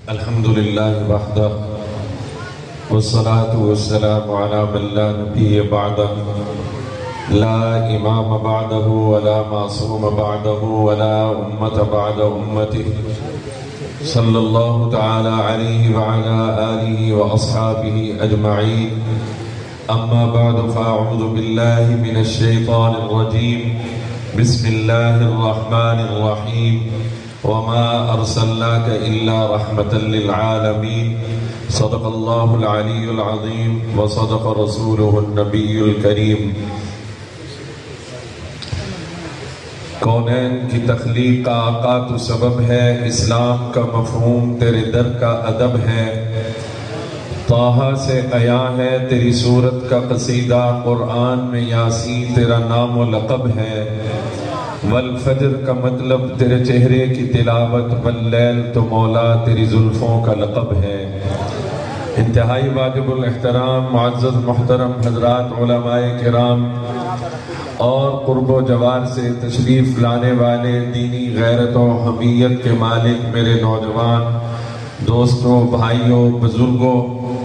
الحمد لله وحده والصلاة والسلام على من لا نبي بعده لا إمام بعده ولا معصوم بعده ولا أمة بعد أمته صلى الله تعالى عليه وعلى آله وأصحابه أجمعين. أما بعد فأعوذ بالله من الشيطان الرجيم. بسم الله الرحمن الرحيم. وما أرسلناك إلا رحمة للعالمين. صدق الله العلي العظيم وصدق رسوله النبي الكريم. کونین کی تخلیق کا آقا تو سبب ہے، اسلام کا مفہوم تیرے در کا ادب ہے. طٰہٰ سے عیاں ہے تیری صورت کا قصیدہ، قرآن میں یاسین تیرا نام و لقب ہے. والفجر کا مطلب تیرے چہرے کی تلاوت، واللیل تو مولا تیری زلفوں کا لقب ہے. انتہائی واجب الاحترام معزز محترم حضرات علماء کرام اور قرب و جوار سے تشریف لانے والے دینی غیرت و حمیت کے مالک میرے نوجوان دوستوں، بھائیوں، بزرگوں،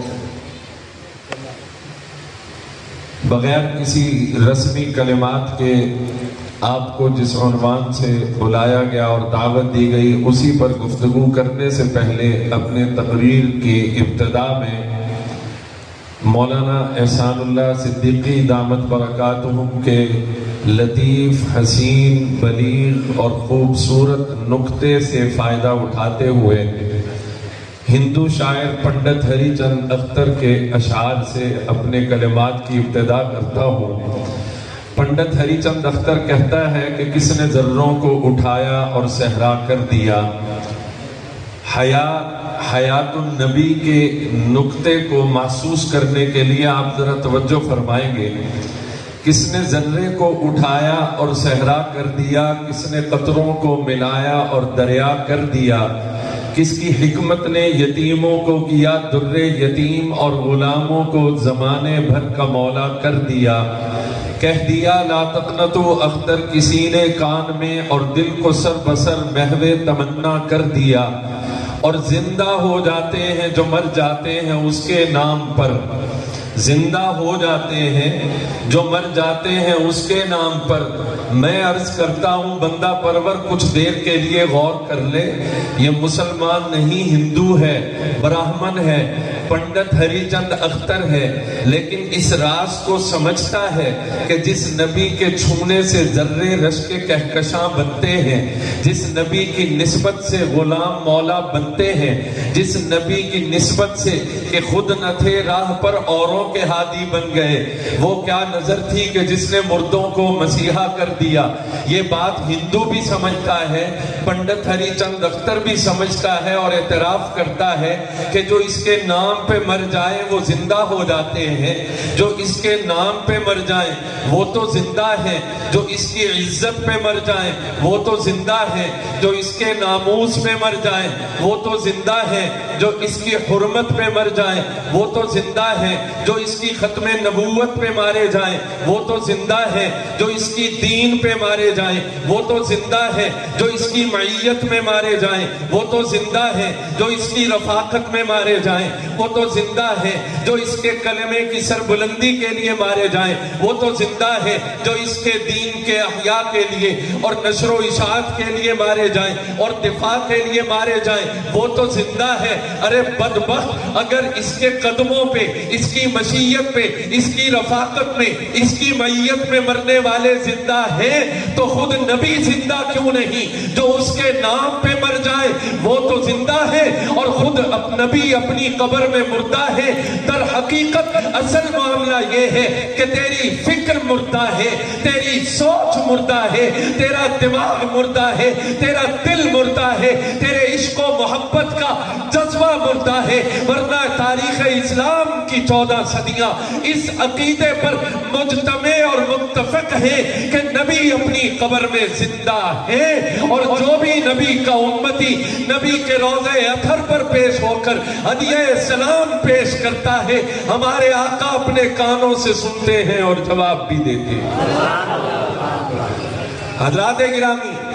بغیر کسی رسمی کلمات کے آپ کو جس عنوان سے بلایا گیا اور دعوت دی گئی اسی پر گفتگو کرنے سے پہلے اپنے تقریر کی ابتدا میں مولانا احسان اللہ صدیقی دامت برکاتہم کے لطیف، حسین، بلیغ اور خوبصورت نکتے سے فائدہ اٹھاتے ہوئے ہندو شاعر پنڈت ہری چند اختر کے اشعار سے اپنے کلمات کی ابتدا کرتا ہوں. پنڈت ہری چند اختر کہتا ہے کہ کس نے ذروں کو اٹھایا اور صحرا کر دیا. حیات النبی کے نقطے کو محسوس کرنے کے لیے آپ ذرا توجہ فرمائیں گے. کس نے ذرے کو اٹھایا اور صحرا کر دیا، کس نے قطروں کو ملایا اور دریا کر دیا، کس کی حکمت نے یتیموں کو کیا در یتیم اور غلاموں کو زمانے بھر کا مولا کر دیا. کہہ دیا لا تقنطوا اختر کسی نے کان میں، اور دل کو سر بسر محو تمنا کر دیا. اور زندہ ہو جاتے ہیں جو مر جاتے ہیں اس کے نام پر، زندہ ہو جاتے ہیں جو مر جاتے ہیں اس کے نام پر. میں عرض کرتا ہوں بندہ پرور کچھ دیر کے لیے غور کر لے، یہ مسلمان نہیں ہندو ہے، براہمن ہے، پنڈت ہری چند اختر ہے، لیکن اس راز کو سمجھتا ہے کہ جس نبی کے چھونے سے ذرے رش کے کہکشاں بنتے ہیں، جس نبی کی نسبت سے غلام مولا بنتے ہیں، جس نبی کی نسبت سے کہ خود نہ تھے راہ پر اوروں کے ہادی بن گئے، وہ کیا نظر تھی کہ جس نے مردوں کو مسیحا کر دیا. یہ بات ہندو بھی سمجھتا ہے، پنڈت ہری چند اختر بھی سمجھتا ہے اور اعتراف کرتا ہے کہ جو اس کے نام پہ مر جائیں وہ زندہ ہو جاتے ہیں، جو اس کے نام پہ مر جائیں وہ تو زندہ ہیں، جو اس کی عزت پہ مر جائیں وہ تو زندہ ہیں، جو اس کے ناموس پہ مر جائیں وہ تو زندہ ہیں، جو اس کی حرمت پہ مر جائیں وہ تو زندہ ہیں، جو اس کی ختم نبوت پہ مارے جائیں وہ تو زندہ ہیں، جو اس کی دین پہ مارے جائیں وہ تو زندہ ہیں، جو اس کی معیت میں مارے جائیں وہ تو زندہ ہیں، جو اس کی رفاقت میں مارے جائیں وہ تو زندہ ہے، جو اس کے کلمے کی سربلندی کے لیے مارے جائیں وہ تو زندہ ہے، جو اس کے دین کے احیاء کے لیے اور نشر و اشاعت کے لیے مارے جائیں اور دفاع کے لیے مارے جائیں وہ تو زندہ ہے. ارے بدبخت، اگر اس کے قدموں پہ، اس کی مشیت پہ، اس کی رفاقت میں، اس کی معیت میں مرنے والے زندہ ہیں تو خود نبی زندہ کیوں نہیں؟ جو اس کے نام پہ مر جائے وہ تو زندہ ہے اور خود نبی اپنی قبر میں مردہ ہے. در حقیقت اصل معاملہ یہ ہے کہ تیری فکر مردہ ہے، تیری سوچ مردہ ہے، تیرا دماغ مردہ ہے، تیرا دل مردہ ہے، تیرے عشق و محبت کا جذبہ مردہ ہے. ورنہ تاریخ اسلام کی 14 صدیاں اس عقیدے پر مجتمع اور متفق ہے کہ نبی اپنی قبر میں زندہ ہے، اور جو بھی نبی کا امتی نبی کے روضے اطہر پر پیش ہو کر ہدیہ سلام پیش کرتا ہے، ہمارے آقا اپنے کانوں سے سنتے ہیں اور جواب بھی دیتے ہیں. حضرات گرامی،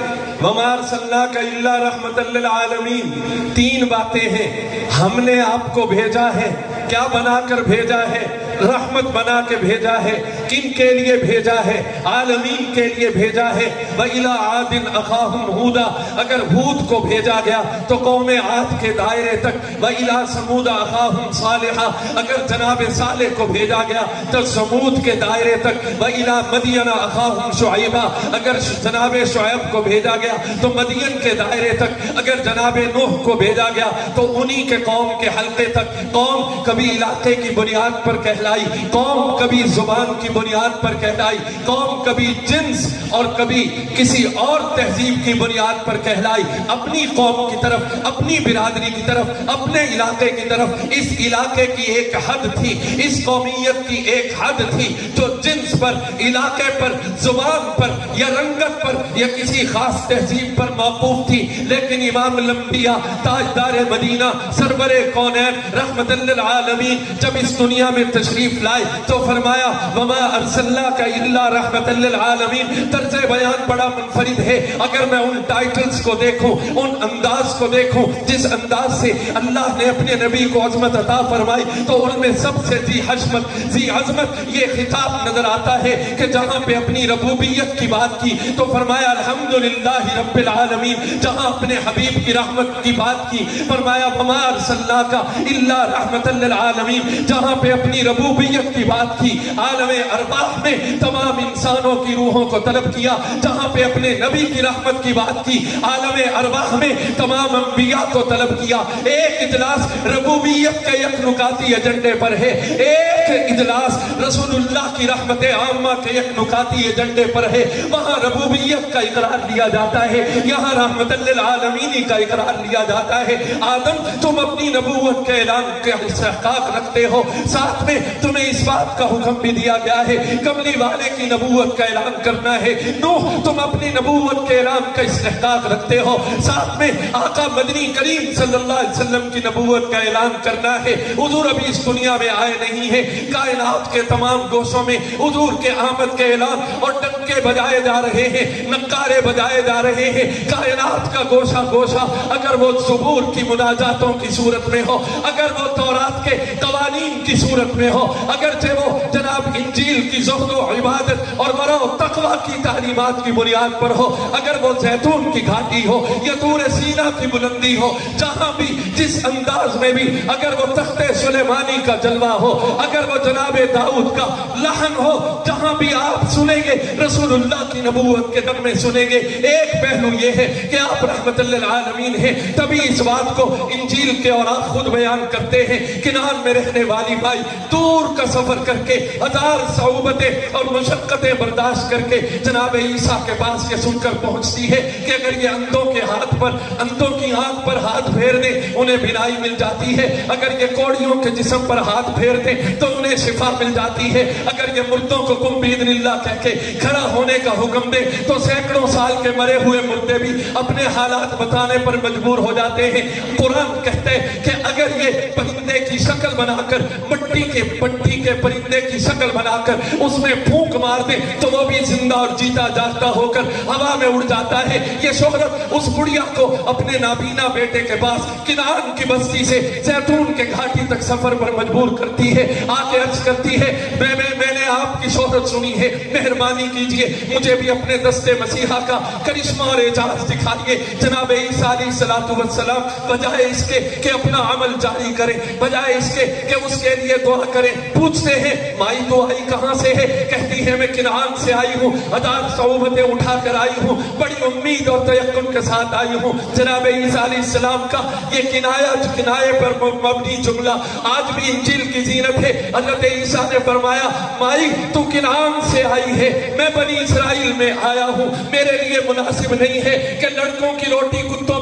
وما ارسلناک الا رحمۃ للعالمین، تین باتیں ہیں. ہم نے آپ کو بھیجا ہے، کیا بنا کر بھیجا ہے؟ رحمت بنا کے بھیجا ہے. کن کے لیے بھیجا ہے؟ عالمین کے لیے بھیجا ہے. وَإِلَىٰ عَادٍ أَخَاهُمْ هُودًا، اگر ہود کو بھیجا گیا تو قوم عاد کے دائرے تک. وَإِلَىٰ ثَمُودَ أَخَاهُمْ صَالِحًا، اگر جناب صالح کو بھیجا گیا تو ثمود کے دائرے تک. وَإِلَىٰ مَدْيَنَ أَخَاهُمْ شُعَيْبًا، اگر جناب شعیب کو بھیجا گیا تو مدین کے دائرے تک. اگر جناب نوح کو بھیجا گیا تو انہی کے قوم کے حلقے تک. قوم کبھی علاقے کی بنیاد پر کہلائی، قوم کبھی زبان کی بنیاد پر کہلائی، قوم کبھی جنس اور کبھی کسی اور تہذیب کی بنیاد پر کہلائی. اپنی قوم کی طرف، اپنی برادری کی طرف، اپنے علاقے کی طرف. اس علاقے کی ایک حد تھی، اس قومیت کی ایک حد تھی جو جنس پر، علاقے پر، زبان پر یا رنگت پر یا کسی خاص تہذیب پر موقوف تھی. لیکن امام الانبیاء، تاجدار مدینہ، سرور کونین، رحمت للعالمین جب اس دنیا میں تشریف لائے تو فرمایا وما ارسلناک الا رحمت للعالمین. طرز بیان بڑا منفرد ہے. اگر میں ان ٹائٹلز کو دیکھوں، ان انداز کو دیکھوں جس انداز سے اللہ نے اپنے نبی کو عظمت عطا فرمائی، تو ان میں سب سے ذی حشمت، ذی عظمت یہ خطاب نظر آتا ہے کہ جہاں پہ اپنی ربوبیت کی بات کی تو فرمایا الحمدللہ رب العالمین. جہاں اپنے حبیب کی رحمت کی بات کی فرمایا وما ارسلناک الا رحمت للعالمین. جہاں پہ اپنی ربوبیت کی بات کی، عالم ارواح میں تمام انسانوں کی روحوں کو طلب کیا. جہاں پہ اپنے نبی کی رحمت کی بات کی، عالم ارواح میں تمام انبیاء کو طلب کیا. ایک اجلاس ربوبیت کے یک نکاتی ایجنڈے پر ہے، ایک اجلاس رسول اللہ کی رحمت عامہ کے یک نکاتی ایجنڈے پر ہے. وہاں ربوبیت کا اقرار لیا جاتا ہے، یہاں رحمت للعالمین کا اقرار لیا جاتا ہے. آدم تم اپنی نبوت کے اعلان کے استحقاق رکھتے ہو، ساتھ میں تمہیں اس بات کا حکم بھی دیا گیا ہے کملی والے کی نبوت کا اعلان کرنا ہے. نوح تم اپنی نبوت کے اعلان کا استحقاق رکھتے ہو، ساتھ میں آقا مدنی کریم صلی اللہ علیہ وسلم کی نبوت کا اعلان کرنا ہے. حضور ابھی اس دنیا میں آئے نہیں ہے، کائنات کے تمام گوشوں میں حضور کے آمد کے اعلان اور ڈنکے بجائے جا رہے ہیں، نقارے بجائے جا رہے ہیں. کائنات کا گوشہ گوشہ اگر وہ زبور کی مناجاتوں کی صورت میں ہو، اگر وہ تورات کے قوانین کی صورت میں ہو، اگرچہ وہ جناب انجیل کی زہد و عبادت اور ورع و تقوی کی تعلیمات کی بنیاد پر ہو، اگر وہ زیتون کی گھاٹی ہو یا طور سینا کی بلندی ہو، جہاں بھی جس انداز میں بھی اگر وہ تخت سلیمانی کا جلوہ ہو، اگر وہ جناب داؤد کا لحن ہو، جہاں بھی آپ سنیں گے رسول اللہ کی نبوت کے دم میں سنیں گے. ایک پہلو یہ ہے کہ آپ رحمت للعالمین ہیں، تبھی اس بات کو انجیل کے اوراق خود بیان کرتے ہیں. کنعان میں رہنے والی بھائی دور کا سفر کر کے ہزار صعوبتیں اور مشقتیں برداشت کر کے جناب عیسیٰ کے پاس یہ سن کر پہنچتی ہے کہ اگر یہ اندھوں کے ہاتھ پر، اندھوں کی آنکھ پر ہاتھ پھیر دیں انہیں بینائی مل جاتی ہے، اگر یہ کوڑیوں کے جسم پر ہاتھ پھیر دیں تو انہیں شفا مل جاتی ہے، اگر یہ مردوں کو قم باذن اللہ کہہ کے کھڑا ہونے کا حکم دے تو سینکڑوں سال کے مرے ہوئے مردے بھی اپنے حالات بتانے پر مجبور ہو جاتے ہیں. قرآن کہتے ہیں کہ اگر یہ پرندے کی شکل بنا کر، مٹی کے پرندے کی شکل بنا کر اس میں پھونک مار دے تو وہ بھی زندہ اور جیتا جاگتا ہو کر ہوا میں اڑ جاتا ہے. یہ شہرت اس بڑھیا کو اپنے نابینا بیٹے کے پاس کنعان کی بستی سے زیتون کے گھاٹی تک سفر پر مجبور کرتی ہے. آ کے عرض کرتی ہے میں نے آپ کی شہرت سنی ہے، مہربانی کیجئے مجھے بھی اپنے دستے مسیحا کا کرشمہ اور اعجاز دکھائیے. جناب عیسیٰ علیہ السلام بجائے اس کے کہ اپنا عمل جاری کریں، بجائے اس کے کہ اس کے لیے دعا کریں، پوچھتے ہیں مائی تو آئی کہاں سے ہے؟ کہتی ہے میں کنعان سے آئی ہوں، ہزار صعوبتیں اٹھا کر آئی ہوں، بڑی امید اور تیقن کے ساتھ آئی ہوں. جناب عیسیٰ علیہ السلام کا یہ کنایے پر مبنی جملہ آج بھی انجیل کی زینت ہے. حضرت عیسیٰ نے فرمایا مائی تو کنعان سے آئی ہے، میں بنی اسرائیل میں آیا ہوں، میرے لیے مناسب نہیں ہے کہ لڑکوں کی روٹی کتوں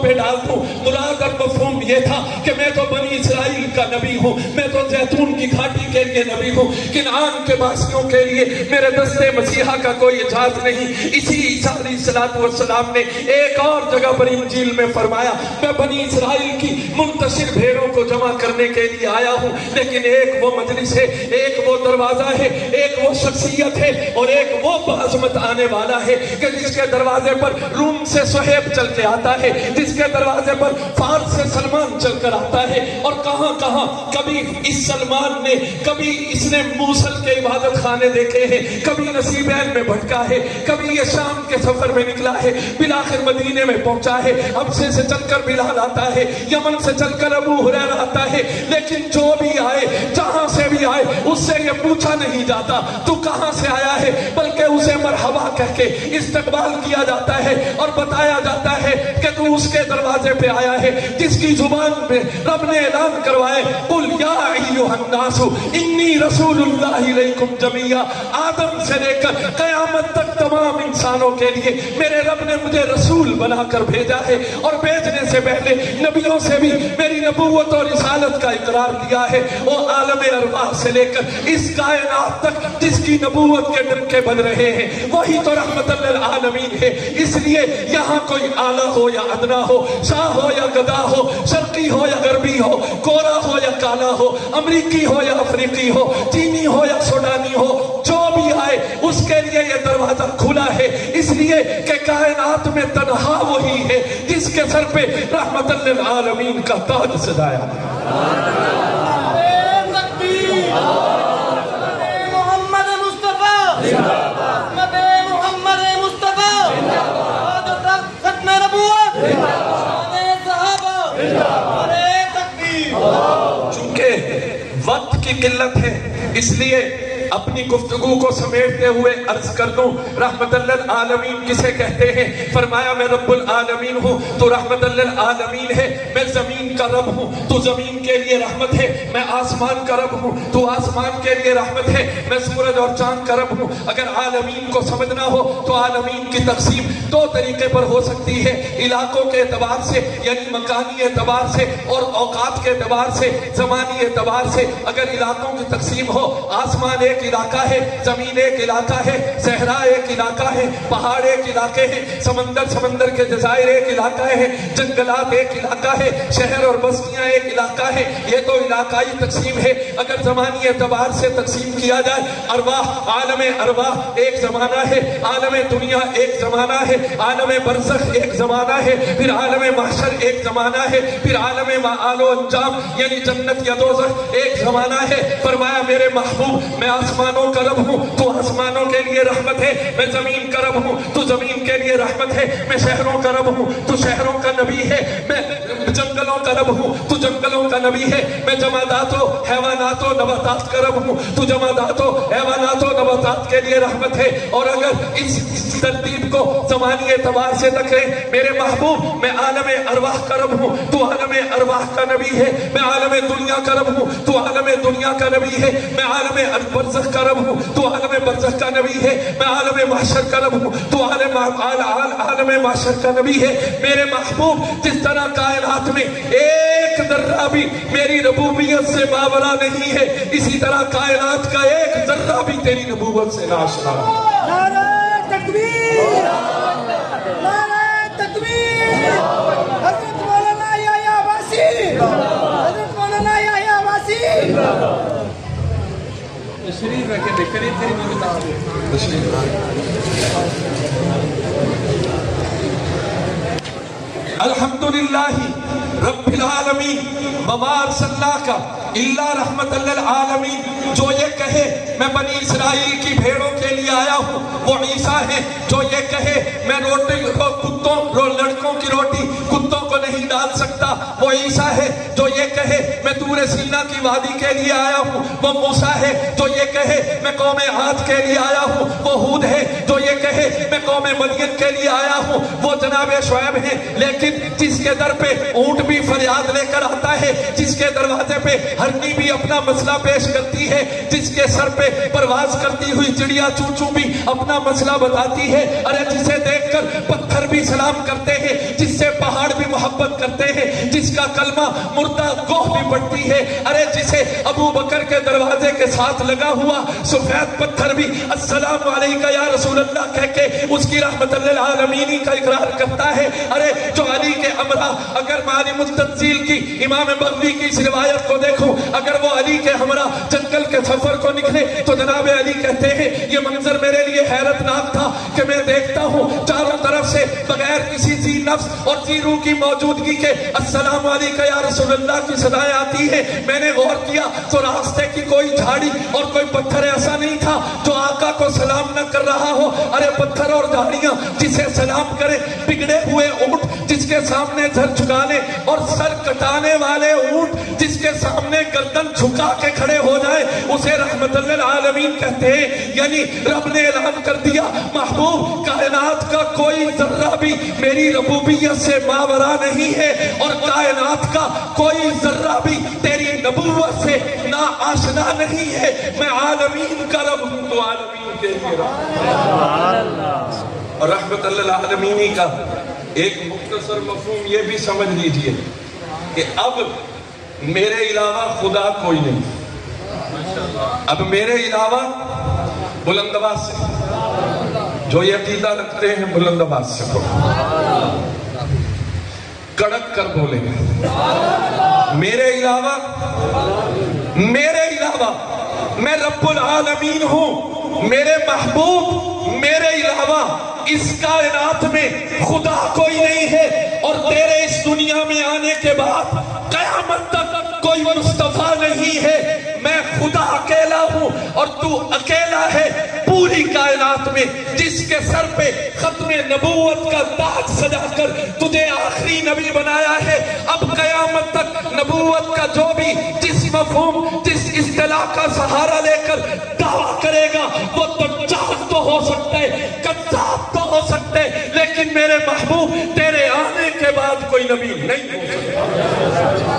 پہ ڈال دوں۔ مراد اور مفہوم یہ تھا کہ میں تو بنی اسرائیل کا نبی ہوں، میں تو زیتون کی گھاٹی کے لیے نبی ہوں، کنعان کے باسیوں کے لیے میرے دستے مسیحا کا کوئی اجازت نہیں۔ اسی عیسیٰ علیہ السلام نے ایک اور جگہ پر انجیل میں فرمایا میں بنی اسرائیل کی منتشر بھیڑوں کو جمع کرنے کے لیے آیا ہوں، لیکن ایک وہ مجلس ہے، ایک وہ دروازہ ہے، ایک وہ شخصیت ہے اور ایک وہ بعظمت آنے والا ہے کہ جس کے دروازے پر روم سے صہیب چل کے آتا ہے، جس کے دروازے پر فارس سے سلمان چل کر آتا ہے، اور کہاں کہاں کبھی اس سلمان نے، کبھی اس نے موصل کے عبادت خانے دیکھے ہیں، کبھی نصیبین میں بھٹکا ہے، کبھی یہ شام کے سفر میں نکلا ہے، بالآخر مدینے میں پہنچا ہے، حبشے سے چل کر بلال آتا ہے، یمن سے چل کر ابو ہریرہ آتا ہے، لیکن جو بھی آئے، جہاں سے بھی آئے، اس سے یہ پوچھا نہیں جاتا تو کہاں سے آیا ہے، بلکہ اسے مرحبا کہہ کے استقبال کیا جاتا ہے اور بتایا جاتا ہے کہ تو اس کے دروازے پہ آیا ہے جس کی زبان میں رب نے اعلان کروائے قل یا ایھا الناس انی رسول اللہ الیکم جمیعا، آدم سے لے کر قیامت تک تمام انسانوں کے لیے میرے رب نے مجھے رسول بنا کر بھیجا ہے، اور بھیجنے سے پہلے نبیوں سے بھی میری نبوت اور رسالت کا اقرار دیا ہے۔ وہ عالم ارواح سے لے کر اس کائنات تک جس کی نبوت کے ڈنکے بن رہے ہیں وہی تو رحمت للعالمین ہے۔ اس لیے یہاں کوئی اعلیٰ ہو یا ادنا ہو، شاہ ہو یا گدا ہو، شرقی ہو یا غربی ہو، گورا ہو یا کالا ہو، امریکی ہو یا افریقی ہو، چینی ہو یا سوڈانی ہو، جو بھی آئے اس کے لیے یہ دروازہ کھلا ہے، اس لیے کہ کائنات میں تنہا وہی ہے جس کے سر پہ رحمت للعالمین کا تاج سجایا ہے۔ محمد مصطفیٰ، محمد مصطفیٰ، ختم نبوت، صحابہ، چونکہ وقت کی قلت ہے اس لیے اپنی گفتگو کو سمیٹتے ہوئے عرض کر دوں رحمت للعالمین کسے کہتے ہیں؟ فرمایا میں رب العالمین ہوں تو رحمت للعالمین ہے، میں زمین کا رب ہوں تو زمین کے لیے رحمت ہے، میں آسمان کا رب ہوں تو آسمان کے لیے رحمت ہے، میں سورج اور چاند کا رب ہوں۔ اگر عالمین کو سمجھنا ہو تو عالمین کی تقسیم دو طریقے پر ہو سکتی ہے، علاقوں کے اعتبار سے یعنی مکانی اعتبار سے اور اوقات کے اعتبار سے، زمانی اعتبار سے۔ اگر علاقوں کی تقسیم ہو، آسمان ایک علاقہ ہے، زمین ایک علاقہ ہے، صحرا ایک علاقہ ہے، پہاڑ ایک علاقے ہیں، سمندر کے جزائر ایک علاقہ ہے، جنگلات ایک علاقہ ہے، شہر اور بستیاں ایک علاقہ ہے، یہ تو علاقائی تقسیم ہے۔ اگر زمانی اعتبار سے تقسیم کیا جائے، ارواح، عالم ارواح ایک زمانہ ہے، عالم دنیا ایک زمانہ ہے، عالم برزخ ایک زمانہ ہے، پھر عالم محشر ایک زمانہ ہے، پھر عالم معال و انجام یعنی جنت یا دوزخ ایک زمانہ ہے۔ فرمایا میرے محبوب میں آسمانوں کا رب ہوں تو آسمانوں کے لیے رحمت ہے، میں زمین کا رب ہوں تو زمین کے لیے رحمت ہے، میں شہروں کا رب ہوں تو شہروں کا نبی ہے، میں جنگلوں کا رب ہوں تو جنگلوں کا نبی ہے، میں جمادات و حیوانات و نباتات کا رب ہوں تو جمادات و حیوانات و نباتات کے لیے رحمت ہے۔ اور اگر اس ترتیب کو زمانی اعتبار سے رکھیں میرے محبوب میں عالم ارواح کا رب ہوں تو عالم ارواح کا نبی ہے، میں عالم دنیا کا رب ہوں تو عالم دنیا کا نبی ہے، میں عالم برزخ کا رب ہوں تو عالم برزخ کا نبی ہے، میں عالم محشر کا رب ہوں تو عالم محشر کا نبی ہے۔ میرے محبوب جس طرح کائنات میں ایک ذرہ بھی میری ربوبیت سے باورا نہیں ہے، اسی طرح کائنات کا ایک ذرہ بھی تیری نبوت سے ناشنا ہے۔ نعرہ تکبیر، نعرہ تکبیر، حضرت مولانا یحییٰ عباسی، حضرت مولانا یحییٰ عباسی۔ تشریف رکھیں، قریب سے ہی بتا الحمدللہ رب العالمین وما ارسلناک الا رحمت للعالمین۔ جو یہ کہے میں بنی اسرائیل کی بھیڑوں کے لیے آیا ہوں وہ عیسیٰ ہے، جو یہ کہے میں لڑکوں کی روٹی کتوں کو نہیں ڈال سکتا وہ عیسیٰ ہے، جو یہ کہے میں طور سینا کی وادی کے لیے آیا ہوں وہ موسیٰ ہے، جو یہ کہے میں قوم عاد کے لیے آیا ہوں وہ ہود ہے، جو یہ کہے میں قوم مدین کے لیے آیا ہوں وہ جناب شعیب ہے۔ لیکن جس کے در پہ اونٹ بھی فریاد لے کر آتا ہے، جس کے دروازے پہ ہرنی بھی اپنا مسئلہ پیش کرتی ہے، جس کے سر پہ پرواز کرتی ہوئی چڑیا چوچو بھی اپنا مسئلہ بتاتی ہے، ارے جسے دیکھ کر پتھر بھی سلام کرتے ہیں، جس سے پہاڑ بھی محبت کرتے ہیں، جس کا کلمہ مردہ گوہ بھی پڑتی ہے، ارے جسے ابو بکر کے دروازے کے ساتھ لگا ہوا سفید پتھر بھی السلام علیکہ یا رسول اللہ کہہ کے اس کی رحمت للعالمین کا اقرار کرتا ہے۔ ارے جو علی کے امرا، اگر معالم التنزیل کی امام بغوی کی اس روایت کو دیکھوں، اگر وہ علی کے ہمراہ جنگل کے سفر کو نکلے تو جناب علی کہتے ہیں یہ منظر میرے لیے حیرت ناک تھا کہ میں دیکھتا ہوں چاروں طرف سے بغیر کسی ذی نفس اور ذی روح کی موجودگی کے السلام علیکہ یا رسول اللہ کی صدائیں آتی ہیں۔ میں نے غور کیا تو راستے کی کوئی جھاڑی اور کوئی پتھر ایسا نہیں تھا جو آقا کو سلام نہ کر رہا ہو۔ ارے پتھر اور جھاڑیاں جسے سلام کرے، بگڑے ہوئے اونٹ جس کے سامنے سر جھکانے اور سر کٹانے والے اونٹ جس کے سامنے گردن جھکا کے کھڑے ہو جائے، اسے رحمت للعالمین کہتے ہیں۔ یعنی رب نے اعلان کر دیا محبوب کائنات کا کوئی ذرہ بھی میری ربوبیت سے ماورا نہیں ہے، اور کائنات کا کوئی ذرہ بھی تیری نبوت سے نا آشنا نہیں ہے۔ میں عالمین کا رب ہوں تو عالمین کے لیے رب۔ اور رحمت للعالمین کا ایک مختصر مفہوم یہ بھی سمجھ لیجئے کہ اب میرے علاوہ خدا کوئی نہیں، اب میرے علاوہ بلند آواز سے جو یہ عقیدہ رکھتے ہیں بلند آواز سے کڑک کر بولیں گے میرے علاوہ میں رب العالمین ہوں، میرے محبوب میرے علاوہ اس کائنات میں خدا کوئی نہیں ہے، اور تیرے اس دنیا میں آنے کے بعد قیامت تک کوئی مصطفیٰ نہیں ہے۔ میں خدا اکیلا ہوں اور تو اکیلا ہے پوری کائنات میں، جس کے سر پہ ختم نبوت کا تاج سجا کر تجھے آخری نبی بنایا ہے۔ اب قیامت تک نبوت کا جو بھی جس مفہوم جس اصطلاح کا سہارا لے کر دعویٰ کرے گا وہ دجال تو ہو سکتا ہے، کذاب تو ہو سکتا ہے، لیکن میرے محبوب تیرے آنے کے بعد کوئی نبی نہیں ہو سکتا۔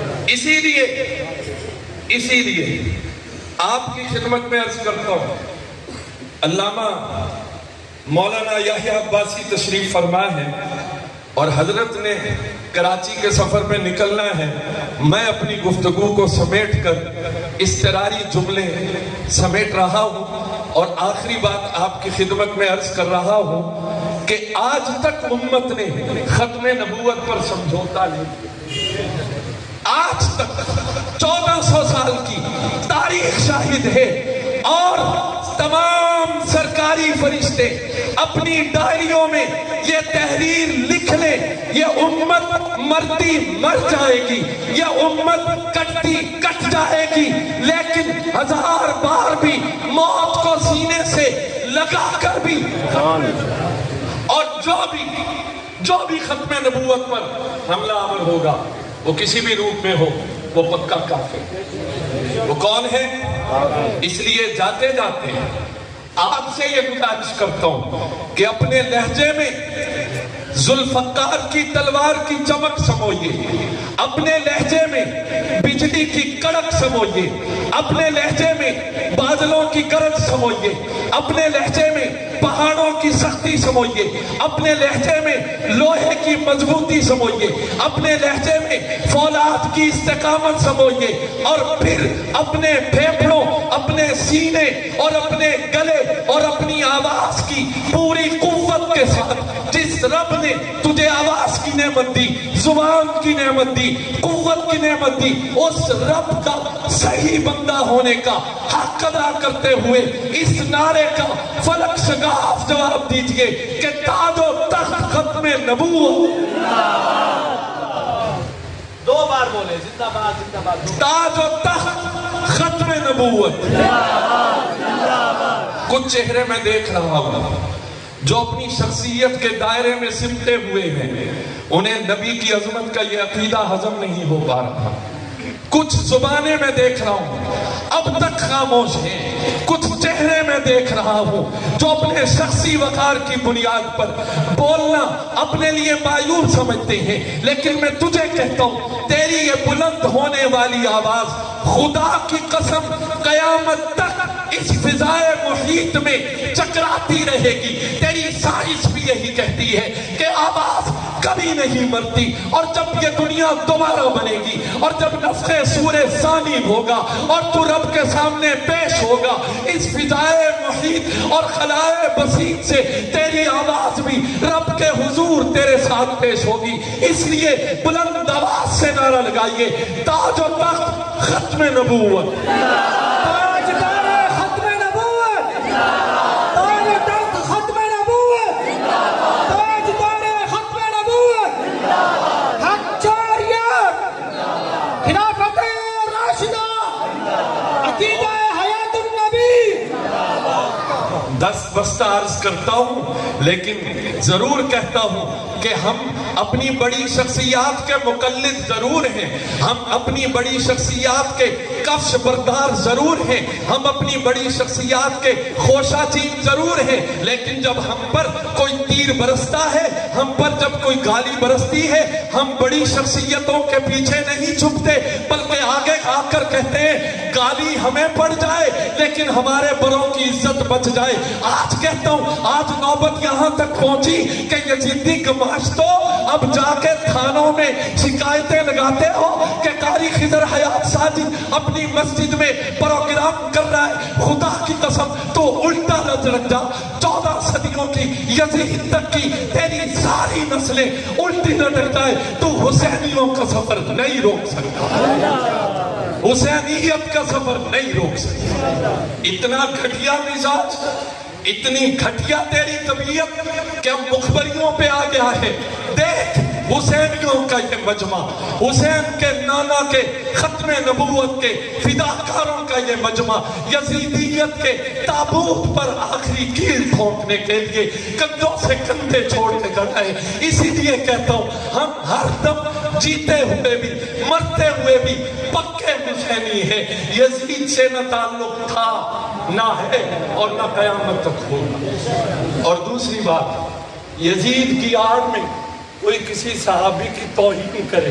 اسی لیے آپ کی خدمت میں عرض کرتا ہوں، علامہ مولانا یحییٰ عباسی تشریف فرما ہے اور حضرت نے کراچی کے سفر میں نکلنا ہے۔ میں اپنی گفتگو کو سمیٹ کر اضطراری جملے سمیٹ رہا ہوں اور آخری بات آپ کی خدمت میں عرض کر رہا ہوں کہ آج تک امت نے ختم نبوت پر سمجھوتا نہیں، آج تک 1400 سال کی تاریخ شاہد ہے، اور تمام سرکاری فرشتے اپنی ڈائریوں میں یہ تحریر لکھ لیں، یہ امت مرتی مر جائے گی، یہ امت کٹتی کٹ جائے گی، لیکن 1000 بار بھی موت کو سینے سے لگا کر بھی اور جو بھی ختم نبوت پر حملہ آور ہوگا وہ کسی بھی روپ میں ہو وہ پکا کافر۔ وہ کون ہے؟ اس لیے جاتے جاتے آپ سے یہ گزارش کرتا ہوں کہ اپنے لہجے میں ذوالفقار کی تلوار کی چمک سموئیے، اپنے لہجے میں بجلی کی کڑک سموئیے، اپنے لہجے میں بادلوں کی گرج سموئیے، اپنے لہجے میں پہاڑوں کی سختی سموئیے، اپنے لہجے میں لوہے کی مضبوطی سموئیے، اپنے لہجے میں فولاد کی استقامت سموئیے، اور پھر اپنے پھیپھڑوں، اپنے سینے اور اپنے گلے اور اپنی آواز کی پوری قوت کے ساتھ جس رب نے تجھے آواز کی نعمت دی، زبان کی نعمت دی، قوت کی نعمت دی، اس رب کا صحیح بندہ ہونے کا حق ادا کرتے ہوئے اس نعرے کا فلک شگاف جواب دیجئے کہ تاج و تخت ختم نبوت، دو بار بولے زندہ باد زندہ باد، تاج و تخت ختم نبوت۔ کچھ چہرے میں دیکھ رہا ہوں جو اپنی شخصیت کے دائرے میں سمٹے ہوئے ہیں، انہیں نبی کی عظمت کا یہ عقیدہ ہضم نہیں ہو پا رہا۔ کچھ زبانیں میں دیکھ رہا ہوں اب تک خاموش ہیں، کچھ چہرے میں دیکھ رہا ہوں جو اپنے شخصی وقار کی بنیاد پر بولنا اپنے لیے مایوب سمجھتے ہیں، لیکن میں تجھے کہتا ہوں تیری یہ بلند ہونے والی آواز خدا کی قسم قیامت تک اس فضائے محیط میں چکراتی رہے گی. تیری سائنس بھی یہی کہتی ہے کہ آواز کبھی نہیں مرتی، اور جب یہ دنیا دوبارہ بنے گی اور جب نفخ سور ثانی ہوگا اور تو رب کے سامنے پیش ہوگا، اس فضائے محیط اور خلائے بسیط سے تیری آواز بھی رب کے حضور تیرے ساتھ پیش ہوگی. اس لیے بلند آواز سے نعرہ لگائیے، تاج و تخت ختم نبوت، تاجدار ختم نبوت، تاج و تخت ختم نبوت، تاجدار ختم نبوت، حق جاریت، خلافت راشدہ، عقیدہ حیات النبی. دست بستہ عرض کرتا ہوں، لیکن ضرور کہتا ہوں کہ ہم اپنی بڑی شخصیات کے مقلد ضرور ہیں، ہم اپنی بڑی شخصیات کے کفش بردار ضرور ہیں، ہم اپنی بڑی شخصیات کے خوشہ چین ضرور ہیں، لیکن جب ہم پر کوئی تیر برستا ہے، ہم پر جب کوئی گالی برستی ہے، ہم بڑی شخصیتوں کے پیچھے نہیں چھپتے، بلکہ آگے آ کر کہتے ہیں گالی ہمیں پڑ جائے لیکن ہمارے بڑوں کی عزت بچ جائے. آج کہتا ہوں، آج نوبت یہاں تک پہنچی کہ یزیدی گماش تو اب جا کے تھانوں میں شکایتیں لگاتے ہو کہ قاری خضر حیات ساجد اپنی مسجد میں پروگرام کر رہا ہے. خدا کی قسم تو الٹا لگ جا، 14 صدیوں کی یزید تک کی تیری ساری نسلیں الٹی نہ لگ جائے. تو حسینیوں کا سفر نہیں روک سکتا، حسینیت کا سفر نہیں روک سکتا. اتنا گھٹیا مزاج، اتنی گھٹیا تیری طبیعت کہ ہم مخبریوں پہ آ گیا ہے. دیکھ حسینیوں کا یہ مجمع، حسین کے نانا کے ختم نبوت کے فداکاروں کا یہ مجمع یزیدیت کے تابوت پر آخری کیل ٹھونکنے کے لیے کندھوں سے کندھے چھوڑ کے کھڑا ہے. اسی لیے کہتا ہوں، ہم ہر دم جیتے ہوئے بھی مرتے ہوئے بھی پکے حسینی ہے. یزید سے نہ تعلق تھا، نہ ہے اور نہ قیامت تک ہوگا. اور دوسری بات، یزید کی آڑ میں کوئی کسی صحابی کی توہین کرے،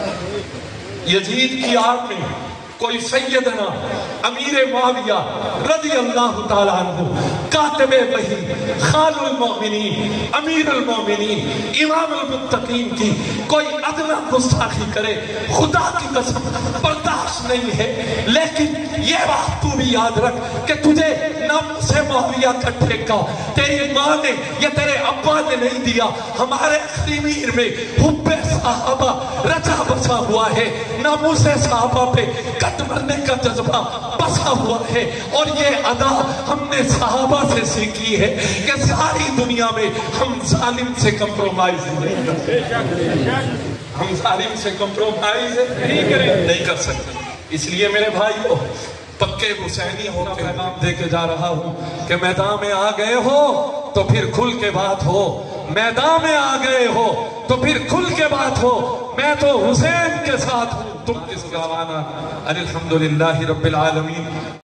یزید کی آڑ میں کوئی سیدنا امیر معاویہ رضی اللہ تعالیٰ عنہ، کاتب وحی، خال المؤمنین، امیر المؤمنین، امام المتقین کی کوئی ادنا گستاخی کرے، خدا کی قسم برداشت نہیں ہے. لیکن یہ بات تو بھی یاد رکھ کہ تجھے ناموس معاویہ کا ٹھیکہ تیری ماں نے یا تیرے ابا نے نہیں دیا. ہمارے خیمیر میں حب صحابہ رچا بسا ہوا ہے، ناموس صحابہ پہ کٹ مرنے کا جذبہ بسا ہوا ہے. اور یہ ادا ہم نے صحابہ سے سیکھی ہے کہ ساری دنیا میں ہم ظالم سے کمپرومائز نہیں کرتے، ہم ظالم سے کمپرومائز نہیں کر سکتے. اس لیے میرے بھائیو، پکے حسینی ہونا پیغام دے کے جا رہا ہوں کہ میدان میں آ گئے ہو تو پھر کھل کے بات ہو، میدان میں آ گئے ہو تو پھر کھل کے بات ہو. میں تو حسین کے ساتھ ہوں، تم کس گاوانا. الحمدللہ رب العالمین.